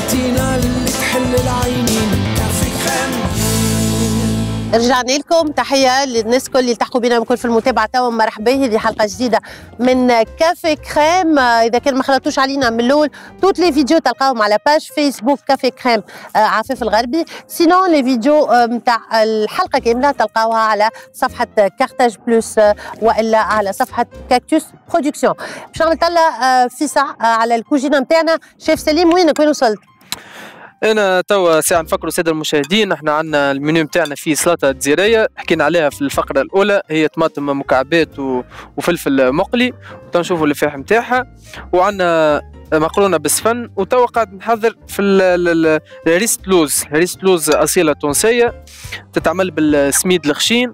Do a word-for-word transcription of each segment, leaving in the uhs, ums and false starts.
روتينا اللي تحل العينين. كافي كريم. رجعنا لكم، تحيه للناس كل اللي التحقوا بنا بكل في المتابعه توا. مرحبا، هذه حلقه جديده من كافي كريم. اذا كان ما خلطوش علينا من الاول، توت لي فيديو تلقاهم على باج فيسبوك كافي كريم عفاف الغربي. سينون لي فيديو نتاع الحلقه كامله تلقاوها على صفحه كارتاج بلوس والا على صفحه كاكتوس برودكسيون. باش نعمل طلة في ساعه على الكوجينه نتاعنا. شيف سليم، وينك؟ وين وصلت؟ انا توا ساعه نفكروا الساده المشاهدين، احنا عندنا المنيو نتاعنا فيه سلطه جزيريه حكينا عليها في الفقره الاولى، هي طماطم مكعبات و... وفلفل مقلي، وتنشوفوا اللفاح نتاعها، وعندنا مقرونه بالسفن، وتوا قاعد نحضر في ريسة لوز. ريسة لوز اصيله تونسيه تتعمل بالسميد الخشين.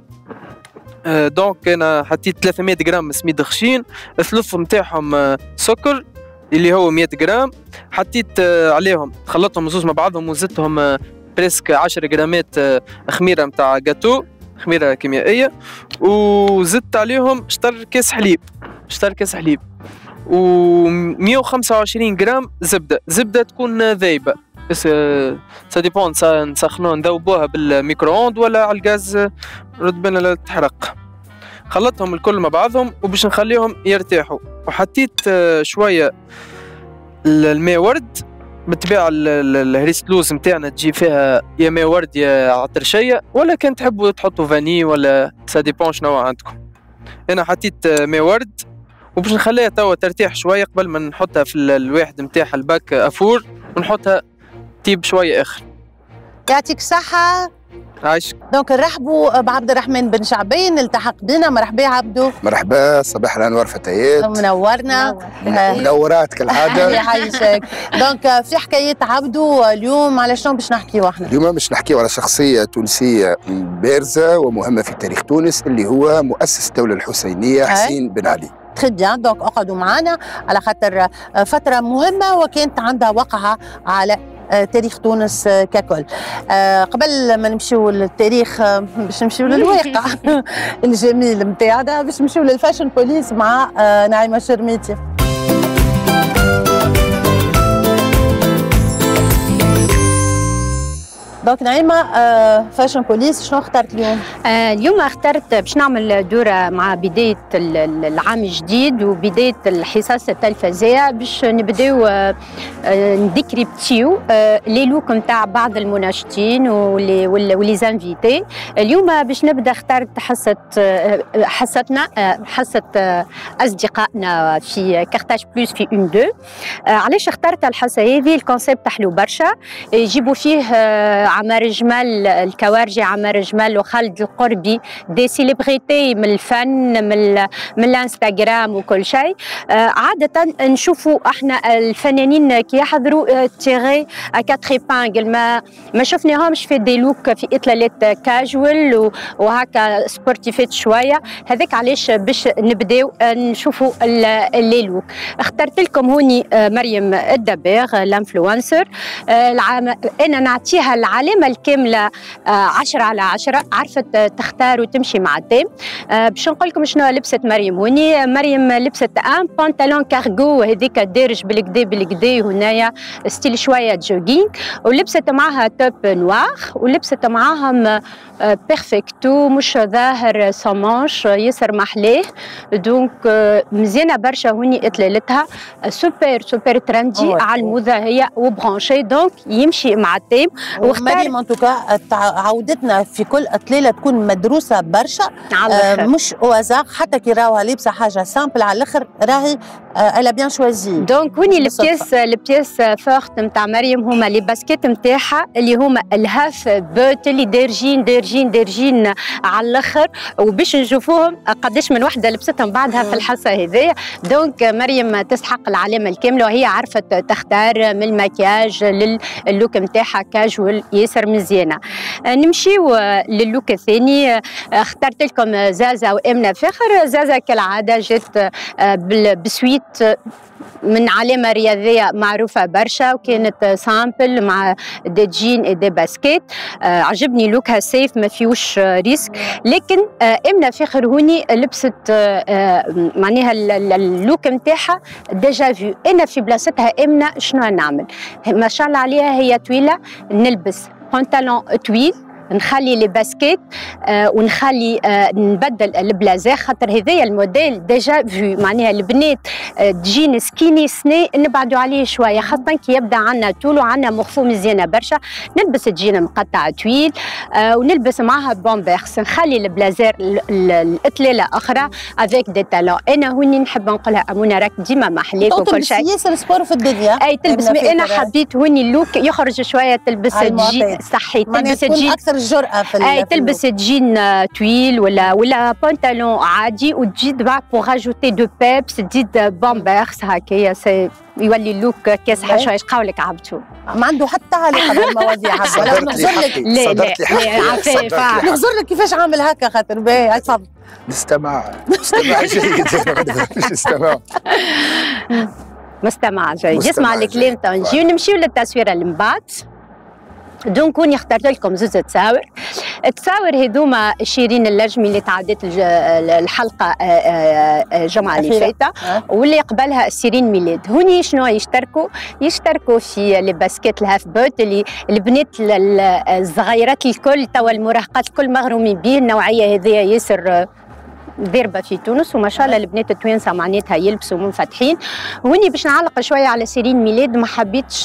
دونك انا حطيت ثلاثمية غرام سميد خشين، الثلث نتاعهم سكر اللي هو مية غرام، حطيت عليهم خلطهم زوز مع بعضهم وزدتهم بريسك عشرة غرامات خميره نتاع جاتو، خميره كيميائيه، وزدت عليهم شطر كاس حليب شطر كاس حليب و مية وخمسة وعشرين غرام زبده زبده تكون ذايبه، بس سا ديبون نسخنوها نذوبوها بالميكرووند ولا على الغاز رد بالنا لا تحرق. خلطهم الكل مع بعضهم وباش نخليهم يرتاحوا، وحطيت شويه الماء ورد. بالطبيعه الهريسة لوز نتاعنا تجي فيها يا ماء ورد يا عطرشيه، ولا كان تحبوا تحطوا فاني ولا سا ديبون شنو عندكم. انا حطيت ماء ورد وباش نخليها توا ترتاح شويه قبل ما نحطها في الواحد نتاعها الباك افور، ونحطها تيب شويه اخر. يعطيك الصحه. عايشك. دونك نرحبوا بعبد الرحمن بن شعبان، التحق بنا. مرحبا عبدو. مرحبا، صباح الانوار فتيات. منورنا. منورات كالعاده. يعيشك. دونك في حكايات عبدو اليوم، على شنو باش نحكيو احنا؟ اليوم باش نحكيو على شخصيه تونسيه بارزه ومهمه في تاريخ تونس، اللي هو مؤسس الدوله الحسينيه حسين بن علي. تري بيان. دونك اقعدوا معنا على خاطر فتره مهمه وكانت عندها وقعه على تاريخ تونس ككل. قبل ما نمشيو للتاريخ باش نمشيو للواقع الجميل نتاعنا، باش نمشيو للفاشن بوليس مع نعيمه شرميتي. دونك نعيمه، آه فاشن بوليس شنو اخترت اليوم؟ آه اليوم اخترت باش نعمل دوره مع بدايه العام الجديد وبدايه الحصص التلفزيه، باش نبداو آه نديكريبتيو آه لي لوك نتاع بعض المناشطين ولي ولي زانفيتي. اليوم باش نبدا اخترت حصه آه حصتنا آه حصه آه اصدقائنا في كارتاج بلوس في اون دو. آه علاش اخترت الحصه هذه؟ الكونسيبت حلو برشا، يجيبوا فيه آه عمار جمال الكوارجي، عمار جمال وخالد القربي، دي سيليبريتي من الفن من من الانستغرام وكل شيء. آه عاده نشوفوا احنا الفنانين كي يحضروا تيغي كاتري بانجل، ما ما شفناهمش في دي لوك في اطلالات كاجوال وهكا سبورتيفيت شويه. هذاك علاش باش نبداو نشوفوا اللي لوك. اخترت لكم هوني مريم الدباغ الانفلونسر. آه انا نعطيها العلامه الكامله عشرة على عشرة، عرفت تختار وتمشي مع التيم. باش نقول لكم شنو لبست مريم هوني. مريم لبست ان بانتالون كارغو هذيك دارج بالكدا بالكدا هنايا ستيل شويه جوجينغ، ولبست معاها توب نوار، ولبست معاهم بيرفكتو مش ظاهر سامونش ياسر محلاه. دونك مزيانه برشا هوني اطلالتها سوبر سوبر ترندي على الموضه هي وبرانشي، دونك يمشي مع التيم. مريم انتوكا عودتنا في كل اطلاله تكون مدروسه برشا، آه مش اوازاق، حتى كي راوها لابسه حاجه سامبل على الاخر راهي الا بيان شوازي. دونك هوني البياس البياس فورت نتاع مريم هما لي باسكيت نتاعها اللي هما الهاف بوت اللي دارجين دارجين دارجين على الاخر، وباش نشوفوهم قداش من وحده لبستهم بعدها في الحصه هذيا. دونك مريم تستحق العلامه الكامله، وهي عرفت تختار من المكياج لللوك نتاعها كاجوال ياسر مزيانه. نمشيو للوك الثاني، اخترت لكم زازا وامنه فخر. زازا كالعاده جات بسويت من علامه رياضيه معروفه برشا، وكانت سامبل مع دي جين اي دي باسكيت. آه عجبني لوكها سيف ما فيهوش ريسك. لكن آه امنه فخر هوني لبست آه آه معناها اللوك نتاعها ديجا فيو. انا في بلاصتها امنه شنو نعمل؟ ما شاء الله عليها هي طويله، نلبس بنطلون طويل، نخلي لي باسكيت آه ونخلي آه نبدل البلازير، خاطر هذايا الموديل ديجا فيو. معناها البنات آه تجين سكيني سني نبعدوا عليه شويه، خاصه كي يبدا عندنا طول وعندنا مخفو مزيانه برشا. نلبس تجين مقطع طويل آه ونلبس معها بومبيرس، نخلي البلازير الاطلاله اخرى افيك دي تالون. انا هوني نحب نقولها امونه راك ديما محليك وكل شيء. تلبس ياسر سبور في الدنيا. اي تلبس، انا حبيت هوني اللوك يخرج شويه، تلبس جين صحي، تلبس جين الجرأة في اي تلبس جين طويل ولا ولا بنطلون عادي، وتجي تبع بوغ اجوتي دو بيبس، تزيد بومبيرس هكايا، سي يولي اللوك كاسحه شويه. اش قولك عبدو؟ ما عنده حتى علاقه بالمواضيع عبدو. لا نغزر لك، لا لا عفيفه نغزر لك كيفاش عامل هكا، خاطر باهي تفضل. نستمع نستمع جيد. نستمع مستمع جيد، يسمع الكلام تو. نجيو نمشيو للتصويره اللي من بعد. دونك كوني اخترت لكم زوز تصاور. التصاور هذوما شيرين اللجمي اللي تعدت الحلقه الجمعه اللي فاتت، واللي قبلها سيرين ميلاد. هوني شنو يشتركوا؟ يشتركوا في لي باسكيت الهاف بوت اللي البنات الصغيرات الكل توا المراهقات الكل مغرومين به. النوعيه هذيا ياسر ضربه في تونس، وما شاء الله البنات التوانسه معناتها يلبسوا منفتحين. وهني باش نعلق شويه على سيرين ميلاد، ما حبيتش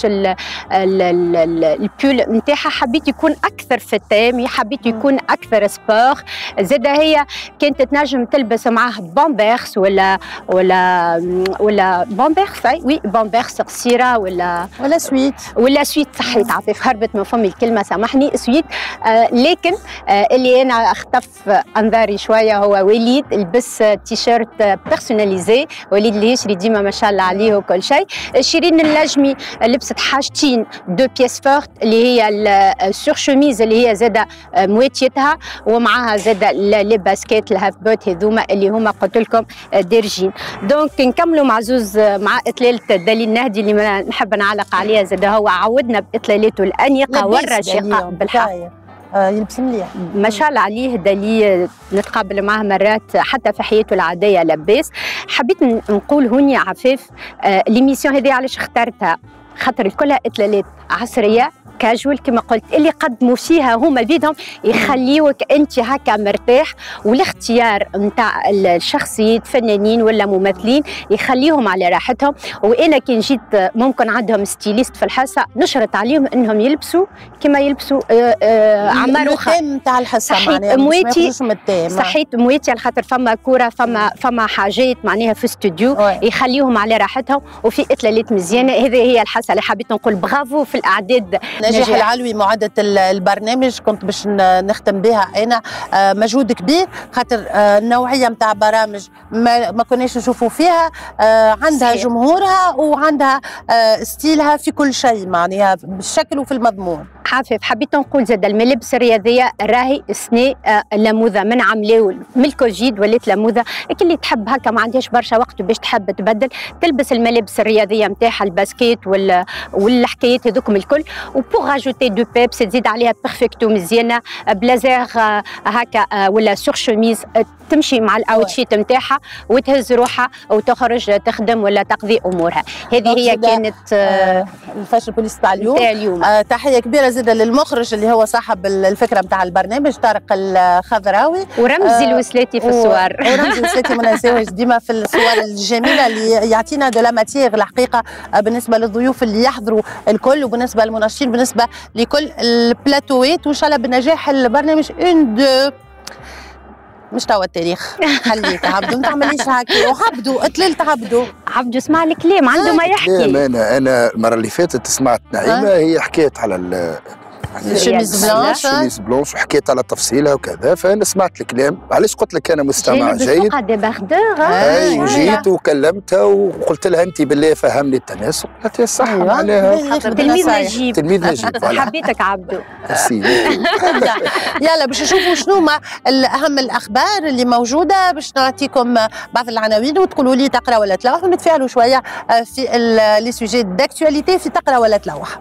البول نتاعها، حبيت يكون اكثر فتامي، حبيت يكون اكثر سبور. زاده هي كانت تنجم تلبس معاه بومبيرس ولا ولا ولا بومبيرس، اي وي بومبيرس قصيره ولا ولا سويت ولا سويت صحيت عفيف، هربت من فمي الكلمه سامحني، سويت. آه لكن آه اللي انا اختف انظاري شويه هو وليد، لبس تيشيرت بيرسوناليزي. وليد اللي يشري ديما ما شاء الله عليه وكل شيء. شيرين اللجمي لبست حاجتين دو بيس فورت، اللي هي السور شوميز اللي هي زاده مواتيتها، ومعها زاده لي باسكيت الهاف بوت هذوما اللي هما قلت لكم دارجين. دونك نكملوا مع زوز مع اطلاله دليل نهدي اللي نحب نعلق عليها. زاده هو عودنا باطلالاته الانيقه والرشيقه بالحق. يلبس مليح ما شاء الله عليه. دليل نتقابل معه مرات حتى في حياته العاديه لاباس. حبيت نقول هوني عفاف آه ليميسيون هذه علاش اخترتها، خاطر كلها اطلالات عصريه كاجوال كما قلت، اللي قدموا فيها هما بيدهم يخليوك انت هكا مرتاح. والاختيار نتاع الشخصيات فنانين ولا ممثلين يخليهم على راحتهم. وانا كي جيت ممكن عندهم ستيليست في الحصه نشرت عليهم انهم يلبسوا كما يلبسوا آآ آآ عمار وخا نتاع الحصه، معناها مواتي صحيت مواتي على خاطر فما كوره، فما فما حاجات معناها في استوديو يخليهم على راحتهم وفي اطلالات مزيانه. هذه هي الحصه اللي حبيت نقول برافو في الاعداد. نجاح العلوي معدة البرنامج كنت باش نختم بها انا. مجهود كبير، خاطر النوعيه نتاع برامج ما, ما كناش نشوفوا فيها. عندها صحيح. جمهورها وعندها ستيلها في كل شيء، معناها بالشكل وفي المضمون. عفيف حبيت نقول زاد الملابس الرياضيه راهي سني لموذه من عملاو من الكوفيد ولات لموذه. اللي تحب هكا ما عندهاش برشا وقت باش تحب تبدل تلبس الملابس الرياضيه نتاعها الباسكيت وال والحكايات هذوكم الكل. وبوغ اجوتي دو بيبس تزيد عليها بيرفكتو مزيانه، بلازير هكا ولا سور شوميز تمشي مع الاوتشيت نتاعها وتهز روحها وتخرج تخدم ولا تقضي امورها. هذه هي كانت آه الفاشن بوليس تاع اليوم. اليوم. آه تحيه كبيره زاده للمخرج اللي هو صاحب الفكره نتاع البرنامج طارق الخضراوي، ورمزي آه الوسلاتي في الصور. ورمزي الوسلاتي ما ننساوش ديما في الصور الجميله اللي يعطينا دو لا ماتيغ الحقيقه بالنسبه للضيوف اللي يحضروا الكل، وبالنسبه للمنشطين، بالنسبه لكل البلاتوات. وان شاء الله بنجاح البرنامج اون دو مش توا التاريخ. خليك عبدو ما تعمليش هكا. وعبدو اطللت عبدو عبدو اسمع الكلام عنده ما يحكي. انا انا المره اللي فاتت سمعت نعيمه هي حكيت على الشميز بلانش الشميز بلانش وحكيت على تفصيلها وكذا. فانا سمعت الكلام، علاش قلت لك انا مستمع جيد. اي وجيت وكلمتها وقلت لها انت بالله فهمني التناسق. قالت لي صح معناها تلميذ نجيب. تلميذ نجيب حبيتك عبدو. يلا باش نشوفوا شنو ما اهم الاخبار اللي موجوده، باش نعطيكم بعض العناوين وتقولوا لي تقرا ولا تلوح، ونتفاعلوا شويه في لي سوجي داكتواليتي في تقرا ولا تلوح.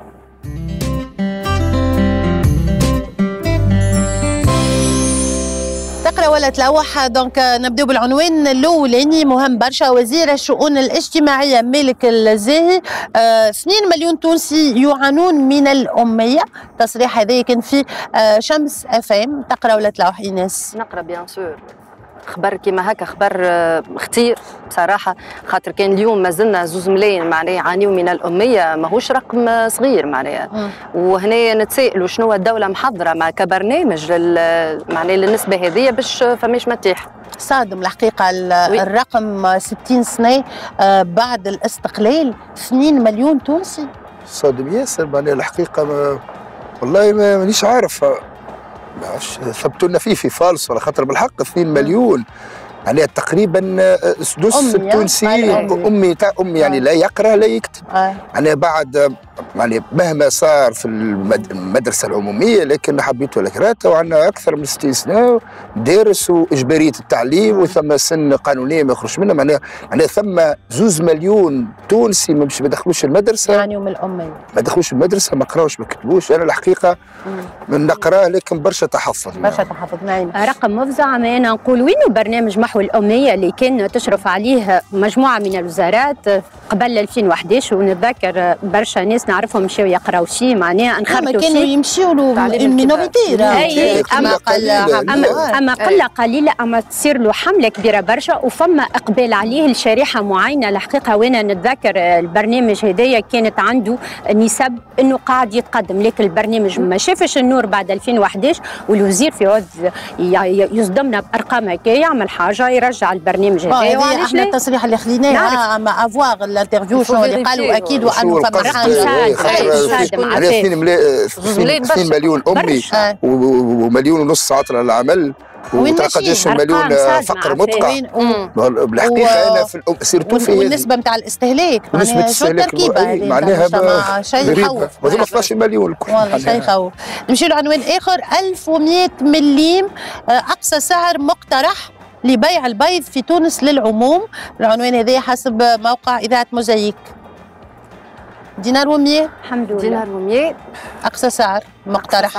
تقرا ولا تلوح. دونك نبداو بالعنوان الاولاني مهم برشا. وزير الشؤون الاجتماعيه مالك الزاهي، آه اثنين مليون تونسي يعانون من الاميه. تصريح هذا كان في آه شمس اف ام. تقرا ولا تلوح ايناس؟ نقرا بيان سور. خبر كيما هكا خبر خطير بصراحه، خاطر كان اليوم مازلنا زوز ملايين معناها يعانيوا من الاميه، ماهوش رقم صغير معناها. وهنا نتسائلوا شنو الدوله محضره مع كبرنامج معناها للنسبه هذه باش فماش متيح. صادم الحقيقه الرقم ستين سنه بعد الاستقلال، اثنين مليون تونسي. صادم ياسر معناها الحقيقه ما والله مانيش عارف، ثبتوا لنا فيه في فالس ولا خاطر بالحق اثنين مليون يعني تقريبا سدس التونسي امي تاع امي يعني لا يقرا لا يكتب. آه. يعني بعد يعني مهما صار في المدرسه العموميه لكن حبيت ولا كرهت، وعندنا اكثر من ستين سنه دارس واجباريه التعليم وثم سن قانونيه ما يخرجش منها. معناها معناها ثم زوز مليون تونسي ما باش ما يدخلوش المدرسه يعني من الاميه ما دخلوش المدرسه ما قراوش ما كتبوش. انا الحقيقه من نقراه لكن برشا تحفظ برشا تحفظ. نعم رقم مفزع. ما انا نقول وينو برنامج محو الاميه اللي كان تشرف عليه مجموعه من الوزارات قبل ألفين وأحد عشر، ونتذكر برشا ناس نعرفهم مشاو يقراو شيء معناها انخرطوا كانوا يمشيو مينوريتي. اما قله اما اما قله قليله اما تصير له حمله كبيره برشا وفما اقبال عليه لشريحه معينه الحقيقه. وانا نتذكر البرنامج هدايا كانت عنده نسب انه قاعد يتقدم، لكن البرنامج ما شافش النور بعد ألفين وأحد عشر، والوزير في عود يصدمنا بارقام هكا يعمل حاجه يرجع البرنامج هدايا. احنا التصريح اللي خليناه اما افواغ الانترفيو شنو اللي قالوا اكيد وانه فما حاجه اثنين مليون امي ومليون ونص عطله العمل وقداش مليون فقر مدقع. بالحقيقه انا في سيرتو في والنسبه نتاع الاستهلاك نسبه الاستهلاك معناها شيء يخوف. وهذوما اثناش عشر مليون الكل والله شيء يخوف. نمشي لعنوان اخر. ألف ومئة مليم اقصى سعر مقترح لبيع البيض في تونس للعموم. العنوان هذا حسب موقع اذاعه موزايك. دينار ومية الحمد لله. دينار ومية اقصى سعر مقترح.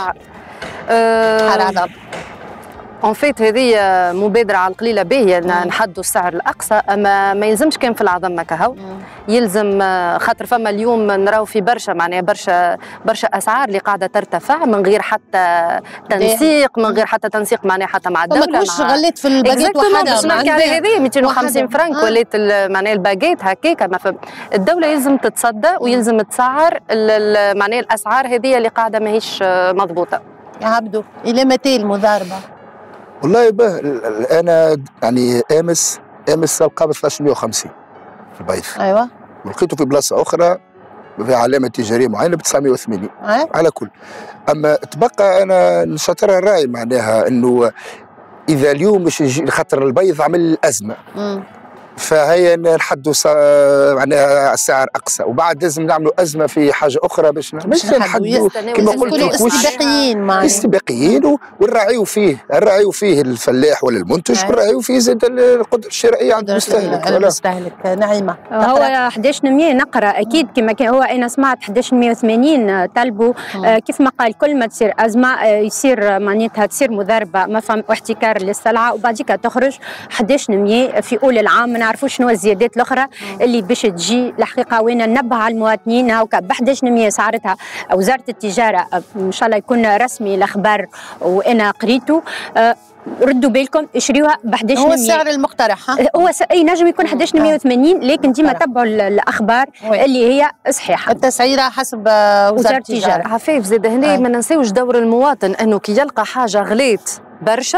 أه حال عضب. اون فيت هذه مبادره على القليله باهيه نحدوا السعر الاقصى، اما ما يلزمش كان في العظمه كهو، يلزم خاطر فما اليوم نراو في برشا معناها برشا برشا اسعار اللي قاعده ترتفع من غير حتى تنسيق، من غير حتى تنسيق معناها حتى مع الدوله. ما كنتش غليت في الباكيت وحده باش نحكي على هذه مئتين وخمسين فرنك ولات معناها الباكيت هكاك. الدوله يلزم تتصدى ويلزم تسعر معناها الاسعار هذه اللي قاعده ماهيش مضبوطه. يا عبدو الى متى المضاربه؟ والله به انا يعني امس امس القى ب ثلاثمئة وخمسين في البيض. ايوه ولقيته في بلاصه اخرى في علامه تجاريه معينه ب تسعمئة وثمانين. أيوة. على كل اما تبقى انا نشاطرها الراي معناها انه اذا اليوم باش يجي خاطر البيض عمل ازمه م. فهي نحدوا معناها السعر اقصى وبعد لازم نعملوا ازمه في حاجه اخرى باش نحدوا كما قلت استباقيين معنا استباقيين ونراعيو فيه نراعيو فيه الفلاح ولا المنتج ونراعيو فيه زاد القدره الشرائيه عند المستهلك. المستهلك نعيمه. هو أحد عشر مية نقرا اكيد كما كان هو. انا سمعت أحد عشر مية وثمانين طلبوا آه كيف ما قال كل ما تصير ازمه آه يصير معناتها تصير مضاربه ما فهم واحتكار للسلعه وبعديك تخرج أحد عشر مية في اول العام. نعرفوا شنو الزيادات الاخرى اللي باش تجي الحقيقه. وين ننبه على المواطنين هاكا ب أحد عشر مية سعرتها وزاره التجاره ان شاء الله يكون رسمي الاخبار وانا قريته. أه ردوا بالكم اشريوها ب أحد عشر مية. هو السعر المقترح ها؟ هو س... اي نجم يكون أحد عشر مية وثمانين لكن ديما تبعوا الاخبار وي. اللي هي صحيحه. التسعيره حسب وزاره التجاره. عفيف زاد هنا ما ننساوش دور المواطن انه كي يلقى حاجه غليت برشا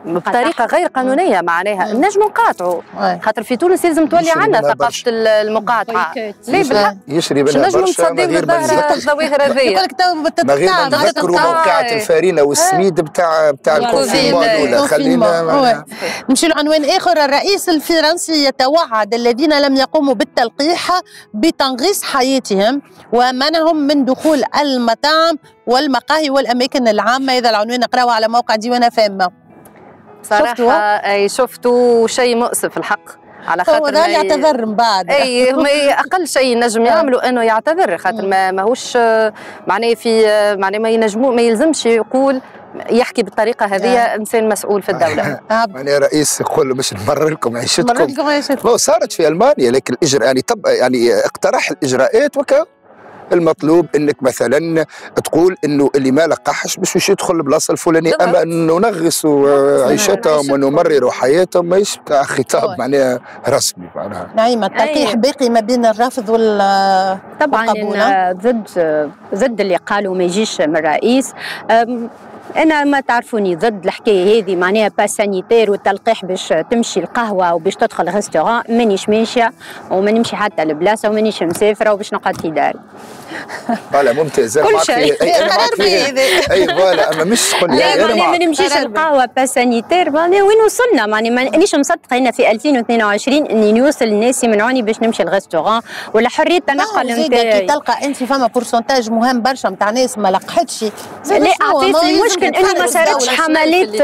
بطريقه غير قانونيه معناها نجموا نقاطعوا خاطر في تونس لازم تولي عندنا ثقافه المقاطعه لا بالحق يشري منها برشا ما غير الظواهر هذيا يقول لك تو ما غير ما نذكروا موقعة الفارينة والسميد بتاع بتاع الكونفينمون الاولى خلينا نمشي لعنوان اخر. الرئيس الفرنسي يتوعد الذين لم يقوموا بالتلقيح بتنغيص حياتهم ومنعهم من دخول المطاعم والمقاهي والاماكن العامه. هذا العنوان نقراه على موقع ديوان فام. صراحه اي شفتوا شيء مؤسف الحق على خاطر هو اللي يعتذر من بعد اي اقل شيء نجم يعملوا انه يعتذر خاطر ما ماهوش معناه في معناه ما ينجموا ما يلزمش يقول يحكي بالطريقه هذه انسان مسؤول في الدوله. يعني رئيس يقول له باش نمرر لكم عيشتكم. نمرر لكم عيشتكم. صارت في المانيا لكن الاجراء يعني طب يعني اقترح الاجراءات وكا المطلوب انك مثلا تقول انه اللي ما لقحش باش باش يدخل البلاصه الفلانيه، اما انه نغصوا عيشتهم ونمرروا حياتهم ماهيش بتاع خطاب معناها رسمي معناها. نعيمه التلقيح باقي ما بين الرفض وال طبعا ضد ضد اللي قالوا ما يجيش من الرئيس. أنا ما تعرفوني ضد الحكاية هذه معناها با سانيتير والتلقيح باش تمشي القهوة وباش تدخل ريستوران مانيش ماشية وما نمشي حتى لبلاصة ومانيش مسافرة وباش نقعد في داري. فوالا ممتازة كل شيء قرار فيه أي فوالا أما مش تقول لا ما نمشيش القهوة با سانيتير وين وصلنا معني مانيش مصدقة هنا في ألفين واثنين وعشرين إني نوصل الناس يمنعوني باش نمشي الريستوران ولا حرية التنقل نتاعي. كي تلقى أنت فما بورسنتاج مهم برشا نتاع ناس ما لقحتش. لا عفيف المشكل إنه ما صارتش حملات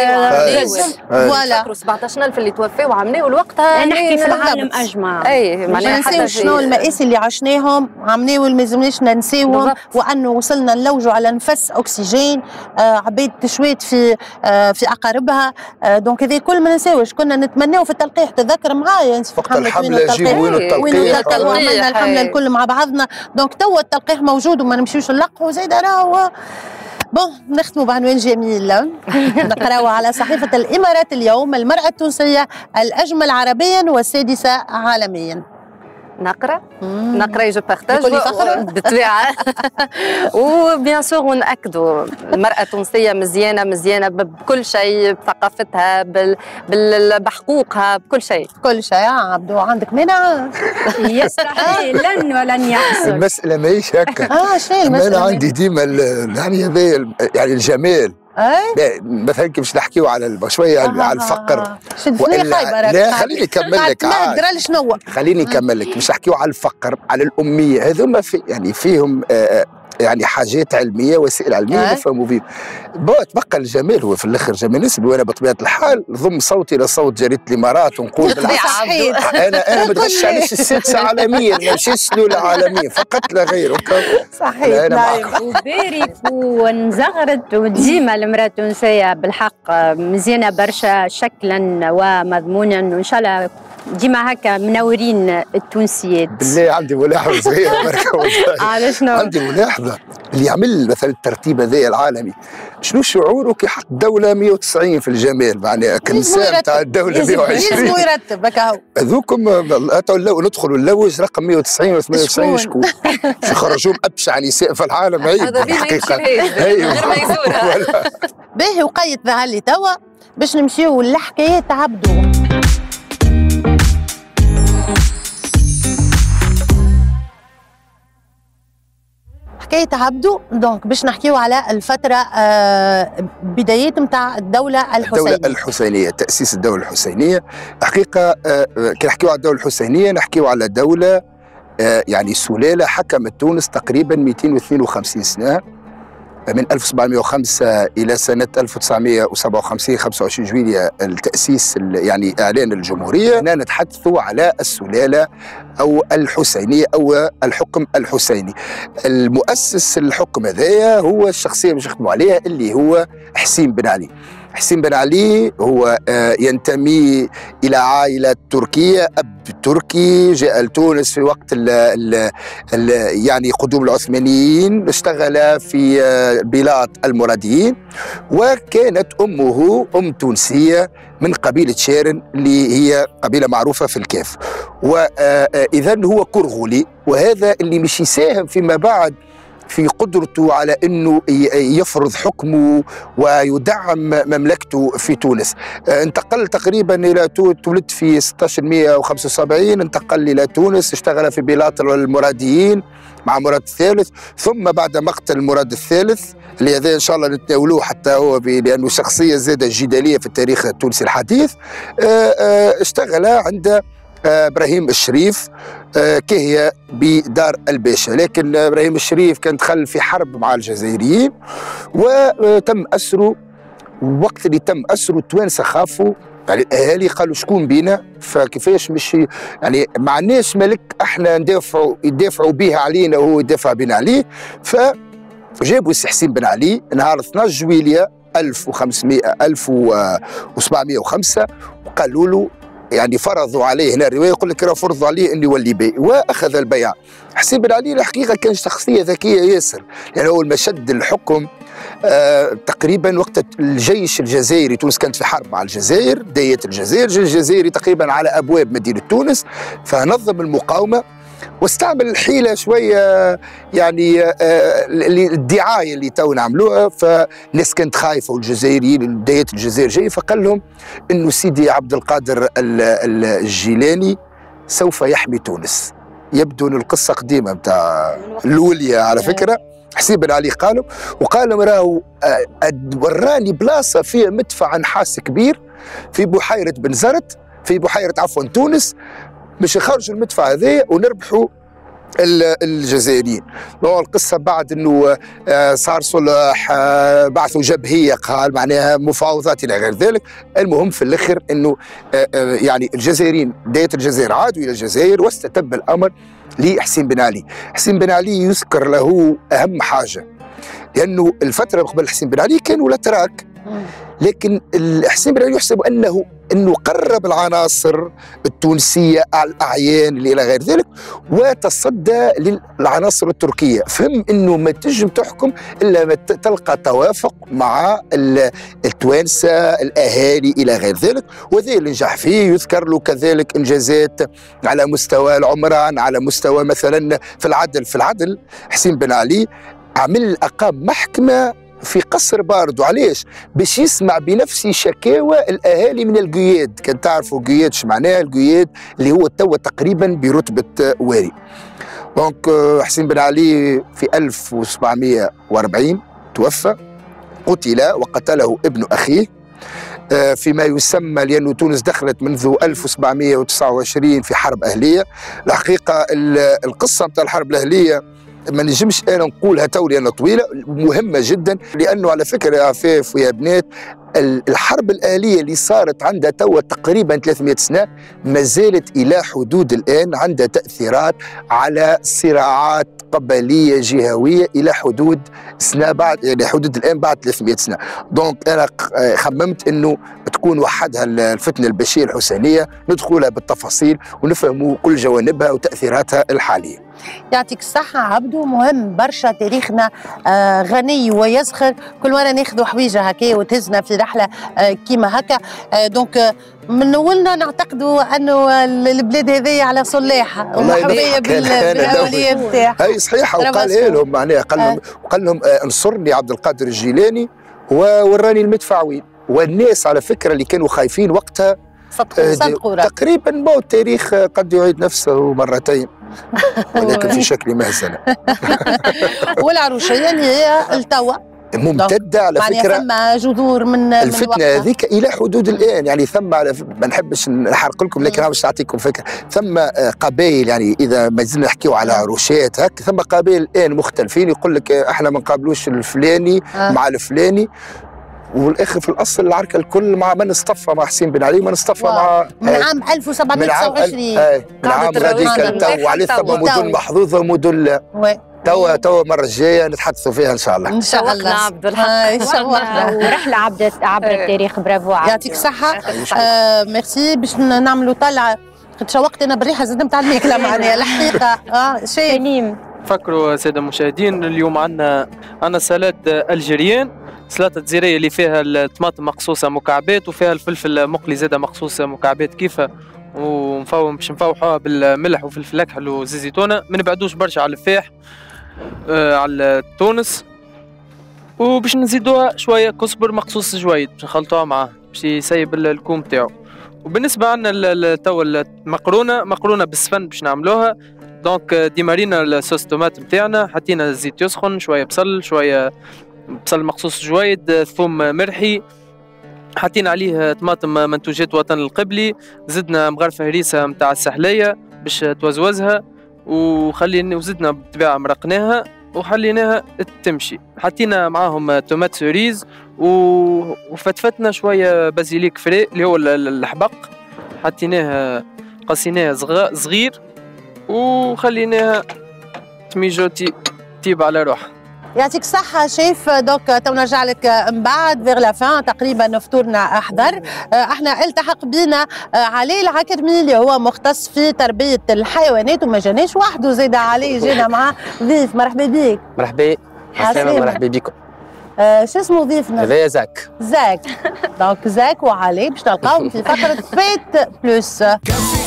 فوالا سبعطاش ألف اللي توفاو وعملوا الوقتها نحكي في العالم أجمع. أي معناها حتى شنو المآسي اللي عشناهم عملوا ما لازمناش ننساوهم وأنه وصلنا نلوجوا على نفس أكسجين آه عبيد تشويت في آه في أقاربها آه دونك هذا كل ما ننساوش كنا نتمناو في التلقيح تذكر معايا انت وقت الحملة جيب وين التلقيح وعملنا الحملة الكل مع بعضنا دونك توا التلقيح موجود وما نمشيوش نلقحوا زايد راهو بون. نختموا بعنوان جميل نقراو على صحيفة الإمارات اليوم. المرأة التونسية الأجمل عربيا والسادسة عالميا. نقرا نقرا جو بارتاج بالطبيعه وبيان سور ونأكدوا المرأة التونسية مزيانة مزيانة بكل شيء بثقافتها بحقوقها بكل شيء كل شيء. عبدو عندك مانع؟ يستحيل لن ولن يحصل. المسألة ماهيش هكا. اه شنو المسألة؟ أنا عندي ديما يعني هذا يعني الجمال. اي مثلا كي باش نحكيو على شويه آه على الفقر وإلا لا خليني نكمل لك شنو خليني نكمل لك باش نحكيو على الفقر على الاميه هذوما في يعني فيهم آه يعني حاجات علميه وسائل علميه نفهموا فيهم. بو تبقى الجمال هو في الاخر جمال نسبي وانا بطبيعه الحال نضم صوتي لصوت جريده الامارات ونقول بالعكس انا انا ما تغشعنيش السادسه عالميا ما مشيتش الاولى عالميا فقط لا غير. صحيح نعم. وبارك ونزغرت وديما المراه التونسيه بالحق مزيانه برشا شكلا ومضمونا وان شاء الله ديما هكا منورين التونسيات. بالله عندي ملاحظه صغيره بركه على شنو؟ عندي ملاحظه اللي يعمل مثلا الترتيب هذا العالمي شنو شعوره كي حط الدوله مية وتسعين في الجمال معناها كنساء تاع الدوله مية وعشرين يلزموا يرتب هكا هو هذوكم ندخلوا نلوج رقم مية وتسعين و ثمانية وتسعين شكون؟ باش يخرجوا ابشع نساء في العالم عيب هذا الحقيقه غير ميسوره. باهي وقيت ظهر لي توا باش نمشيو لحكايات عبدو. حكاية عبدو دونك باش نحكيو على الفترة آه بدايات نتاع الدولة الحسينية. الدولة الحسينية تأسيس الدولة الحسينية حقيقة آه كي نحكيو على الدولة الحسينية نحكيو على دولة آه يعني سلالة حكمت تونس تقريبا مئتين واثنين وخمسين سنة من ألف وسبعمئة وخمسة إلى سنة ألف وتسعمئة وسبعة وخمسين خمسة وعشرين جويلية التأسيس يعني إعلان الجمهورية. هنا نتحدث على السلالة أو الحسينية أو الحكم الحسيني. المؤسس الحكم هذايا هو الشخصية اللي نخدموا عليها اللي هو حسين بن علي. حسين بن علي هو ينتمي إلى عائلة تركية، أب تركي جاء لتونس في وقت ال ال ال يعني قدوم العثمانيين، اشتغل في بلاد المراديين، وكانت أمه أم تونسية من قبيلة شارن اللي هي قبيلة معروفة في الكاف، وإذن هو كرغولي، وهذا اللي مش يساهم فيما بعد في قدرته على أنه يفرض حكمه ويدعم مملكته في تونس. انتقل تقريبا إلى تولد في ستة عشر مئة وخمسة وسبعين، انتقل إلى تونس، اشتغل في بلاط المراديين مع مراد الثالث، ثم بعد مقتل مراد الثالث اللي هذا ان شاء الله نتناولوه حتى هو لانه شخصيه زاده جدليه في التاريخ التونسي الحديث، اشتغل عند ابراهيم الشريف كهية بدار الباشا، لكن ابراهيم الشريف كان دخل في حرب مع الجزائريين وتم اسره. وقت اللي تم اسره التوانسه خافوا، يعني الاهالي قالوا شكون بينا، فكيفاش مش يعني ما عندناش ملك احنا ندافعوا يدافعوا به علينا وهو يدافع بنا عليه. فجابوا السي حسين بن علي نهار اثني عشر جويلية ألف وخمسمئة ألف وسبعمئة وخمسة، وقالوا له يعني فرضوا عليه، هنا الروايه يقول لك فرضوا عليه انه يولي بي، واخذ البيعه. حسين بن علي الحقيقه كان شخصيه ذكيه ياسر، يعني اول ما شد الحكم آه تقريبا وقت الجيش الجزائري، تونس كانت في حرب مع الجزائر، دية الجزائر، الجيش الجزائري تقريبا على ابواب مدينه تونس، فنظم المقاومه واستعمل الحيلة شوية يعني آه الدعاية اللي تو نعملوها، فالناس كانت خايفة والجزائريين بداية الجزائر جاي، فقال لهم إنه سيدي عبد القادر الجيلاني سوف يحمي تونس. يبدو أن القصة قديمة متاع الولية على فكرة. حسين بن علي قالوا وقالوا راهو وراني بلاصة فيها مدفع نحاس كبير في بحيرة بن زرت، في بحيرة عفوا تونس، باش يخرجوا المدفع هذا ونربحوا الجزائريين. القصه بعد انه صار صلح، بعثوا جبهيه قال معناها مفاوضات الى غير ذلك. المهم في الاخر انه يعني الجزائريين بدايه الجزائر عادوا الى الجزائر واستتب الامر لحسين بن علي. حسين بن علي يذكر له اهم حاجه، لانه الفتره قبل حسين بن علي كانوا الاتراك، لكن حسين بن علي يحسب انه انه قرب العناصر التونسيه الاعيان اللي الى غير ذلك، وتصدى للعناصر التركيه، فهم انه ما تنجم تحكم الا ما تلقى توافق مع التوانسه الاهالي الى غير ذلك، وذا اللي نجح فيه. يذكر له كذلك انجازات على مستوى العمران، على مستوى مثلا في العدل. في العدل حسين بن علي عمل اقام محكمه في قصر باردو، علاش؟ باش يسمع بنفسه شكاوى الاهالي من القياد. كان تعرفوا القياد ايش معناه؟ القياد اللي هو توا تقريبا برتبه والي. دونك حسين بن علي في ألف وسبعمئة وأربعين توفى، قتل وقتله ابن اخيه فيما يسمى، لأنه تونس دخلت منذ ألف وسبعمئة وتسعة وعشرين في حرب أهلية. الحقيقة القصة نتاع الحرب الأهلية ما نجمش انا نقولها تو لانها طويله، مهمه جدا، لانه على فكره يا عفاف ويا بنات الحرب الآلية اللي صارت عندها توا تقريبا ثلاثمئة سنة ما زالت إلى حدود الآن عندها تأثيرات على صراعات قبلية جهوية إلى حدود سنة بعد، يعني حدود الآن بعد ثلاثمئة سنة. دونك أنا خممت أنه تكون وحدها الفتنة البشير الحسينية، ندخلها بالتفاصيل ونفهموا كل جوانبها وتأثيراتها الحالية. يعطيك الصحة عبدو، مهم برشا، تاريخنا آه غني ويزخر، كل مرة ناخذوا حويجة هكا وتهزنا في رحلة آه كيما هكا. آه دونك آه من أولنا نعتقدوا أنه البلاد هذه على صلاحة ومحبية بالأولياء نتاعها. هي صحيحة، وقالها لهم معناها قال لهم آه. قال لهم آه انصرني عبد القادر الجيلاني ووراني المدفع وين. والناس على فكرة اللي كانوا خايفين وقتها صدقوا صدقوا تقريبا بو التاريخ قد يعيد نفسه مرتين ولكن في شكل مهزلة. والعروشية اللي هي التوا ممتدة على فكرة، ثم جذور من الفتنة هذيك إلى حدود الآن. يعني ثم على ف... ما نحبش نحرق لكم، لكن باش نعطيكم فكرة. ثم قبائل، يعني إذا ما زلنا نحكيو على عروشات هك، ثم قبائل الآن مختلفين يقول لك احنا ما نقابلوش الفلاني آه. مع الفلاني، والاخر في الاصل العركه الكل مع من اصطفى مع حسين بن علي، من اصطفى مع من عام ألف وسبعمئة وتسعة وعشرين من عام هذيك تو، وعليه ثم مدن محظوظه ومدن لا. توا توا المره الجايه نتحدثوا فيها ان شاء الله. ان شاء الله عبد الحق، ان شاء الله. ورحله عبر عبر التاريخ. برافو عبد، يعطيك الصحه. آه ميرسي. باش نعملوا طلعه، تشوقت انا بالريحه زاد نتاع الماكله معناها الحقيقه. اه شيء فكروا ساده المشاهدين، اليوم عندنا عندنا سلطه الجيريان، سلطه جزيريه اللي فيها الطماطم مقصوصه مكعبات وفيها الفلفل مقلي زاده مقصوص مكعبات كيفه، ومفوم باش نفوحوها بالملح وفلفل اكحل وزيت زيتونه، ما نبعدوش برشا على الفاح. آه على تونس، وباش نزيدوها شويه كزبر مقصوص جويد باش نخلطوها معاه باش يسيب الكوم تاعو. وبالنسبه عندنا تو المقرونه مقرونه بالسفن باش نعملوها. دونك ديمارينا الصوص طوماط نتاعنا، حطينا الزيت يسخن، شويه بصل، شويه بصل مقصوص جويد، ثوم مرحي، حطينا عليه طماطم منتوجات وطن القبلي، زدنا مغرفه هريسه نتاع السحليه باش توزوزها، وخلينا وزدنا بالطبيعه مرقناها وخليناها تمشي. حطينا معاهم تومات سوريز وفتفتنا شويه بازيليك فري اللي هو الحبق، حطيناها قصيناها صغير وخليناها تميجوتي تيب على روحها. يعطيك الصحة شيف. دوك تو نرجع لك من بعد فيغ لا فان تقريبا فطورنا أحضر. احنا التحق بينا علي العكرمي اللي هو مختص في تربية الحيوانات وما جاناش وحده، زاد علي جينا معاه ضيف. مرحبا بك. مرحبا. مرحبا بكم. آه شو اسمه ضيفنا؟ هذايا زاك. زاك. دونك زاك وعلي باش تلقاهم في فقرة فيت بلوس.